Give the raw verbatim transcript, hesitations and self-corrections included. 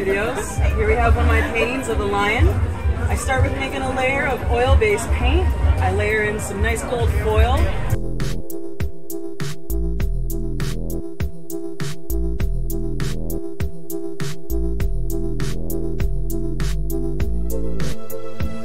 videos. Here we have one of my paintings of a lion. I start with making a layer of oil-based paint. I layer in some nice gold foil.